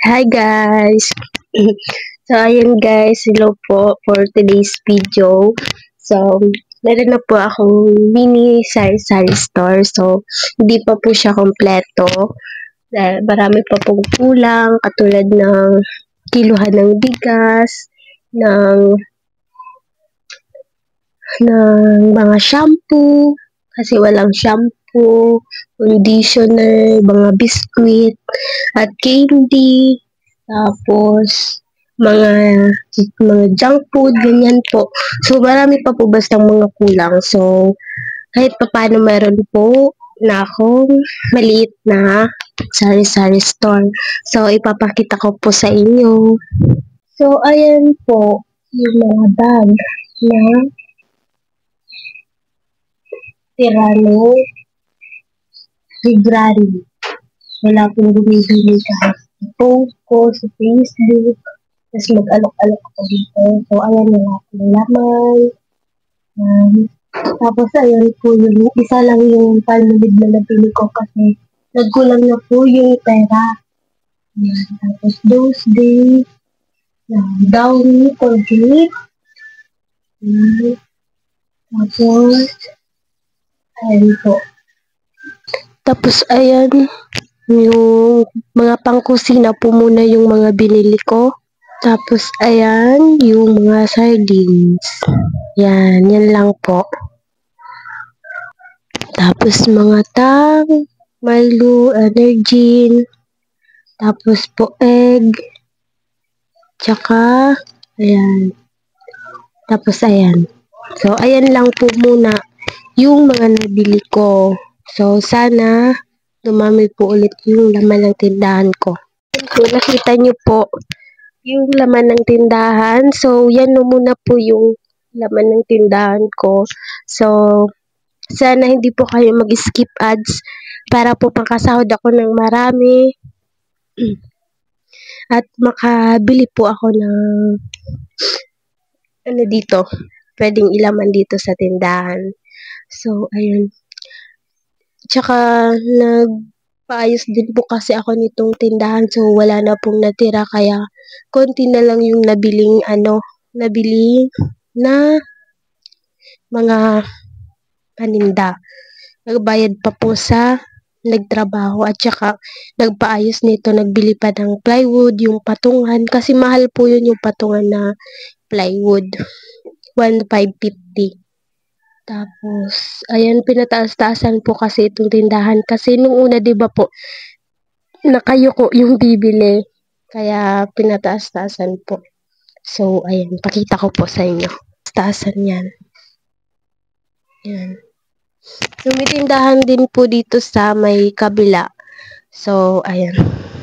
Hi guys! So ayun guys, hello po for today's video. So, meron na po akong mini sari-sari store. So, hindi pa po siya kompleto. Dahil marami pa pong kulang katulad ng kiluhan ng bigas, ng, ng mga shampoo, kasi walang shampoo, conditioner, mga biscuit, at candy. Tapos, mga mga junk food, ganyan po. So, marami pa po bastang mga kulang. So, kahit papaano meron po na akong maliit na sari-sari store. So, ipapakita ko po sa inyo. So, ayan po yung mga bag na Tirano Library. Wala pong bumibili kahit post ko sa Facebook. Tapos mag-alok-alok ako dito. So, ayan yung ating laman. Um, Tapos, ayan po yung isa lang yung palmolid na nabili ko kasi nagkulang na po yung pera. Ayan. Tapos, those days, Downy, Colgate. Ayan. Tapos, ayan po. Tapos, ayan, yung mga pangkusina po muna yung mga binili ko. Tapos, ayan, yung mga sardines. Yan lang po. Tapos, mga tang, Milo, Energin, tapos po egg, tsaka, ayan. Tapos, ayan. So, ayan lang po muna yung mga nabili ko. So, sana dumami po ulit yung laman ng tindahan ko. So, nakita nyo po yung laman ng tindahan. So, yan no muna po yung laman ng tindahan ko. So, sana hindi po kayo mag-skip ads para po makasahod ako ng marami at makabili po ako ng ano dito, pwedeng ilaman dito sa tindahan. So, ayun. Tsaka, nagpaayos din po kasi ako nitong tindahan. So, wala na pong natira. Kaya, konti na lang yung nabili na mga paninda. Nagbayad pa po sa nagtrabaho at saka nagpaayos nito, nagbili pa ng plywood, yung patungan. Kasi mahal po yun yung patungan na plywood. 1,550. Tapos, ayan, pinataas-taasan po kasi itong tindahan. Kasi nung una, di ba po, nakayuko yung bibili. Kaya, pinataas-taasan po. So, ayan, pakita ko po sa inyo. Taasan yan. Ayan. Tumitindahan din po dito sa may kabila. So, ayan.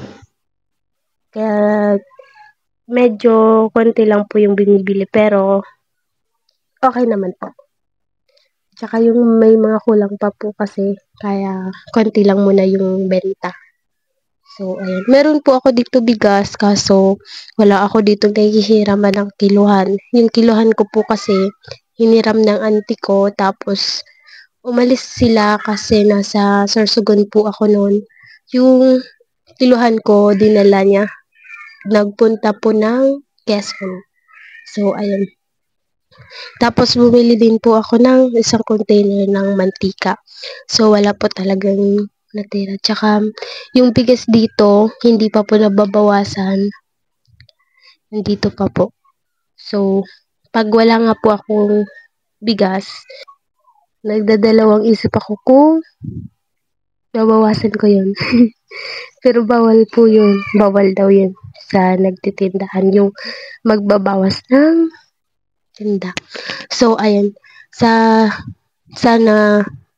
Kaya, medyo konti lang po yung binibili. Pero, okay naman po. Tsaka yung may mga kulang pa po kasi kaya konti lang muna yung benta. So, ayan. Meron po ako dito bigas kaso wala ako dito nahihiraman ng kiluhan. Yung kiluhan ko po kasi hiniram ng auntie ko tapos umalis sila kasi nasa Sorsogon po ako noon. Yung kiluhan ko dinala niya. Nagpunta po ng Quezon. So, ayan. Tapos, bumili din po ako ng isang container ng mantika. So, wala po talagang natira. Tsaka, yung bigas dito, hindi pa po nababawasan. Nandito pa po. So, pag wala nga po akong bigas, nagdadalawang isip ako kung babawasan ko yun. Pero bawal po yun. Bawal daw yun sa nagtitindahan. Yung magbabawas ng tinda. So, ayan. Sana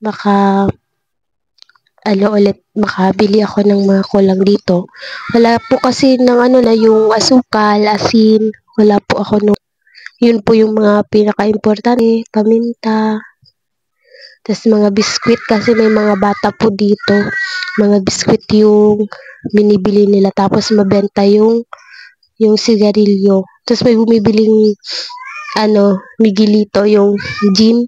makabili ako ng mga kulang dito. Wala po kasi ng yung asukal, asin. Wala po ako nung. Yun po yung mga pinaka-importante. Paminta. Tapos mga biskwit kasi may mga bata po dito. Mga biskwit yung binibili nila. Tapos mabenta yung sigarilyo. Tapos may bumibiling Miguelito, yung gin.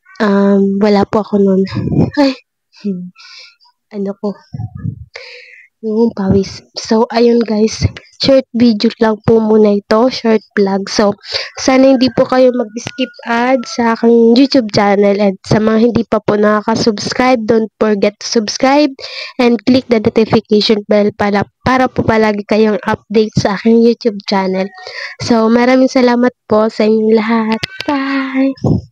Wala po ako nun. Ay, ano ko. yung pawis. So, ayun guys, short video lang po muna ito, short vlog. So, sana hindi po kayo mag-skip ad sa aking YouTube channel, and sa mga hindi pa po nakaka-subscribe, don't forget to subscribe and click the notification bell para po palagi kayong update sa aking YouTube channel. So, maraming salamat po sa inyong lahat. Bye!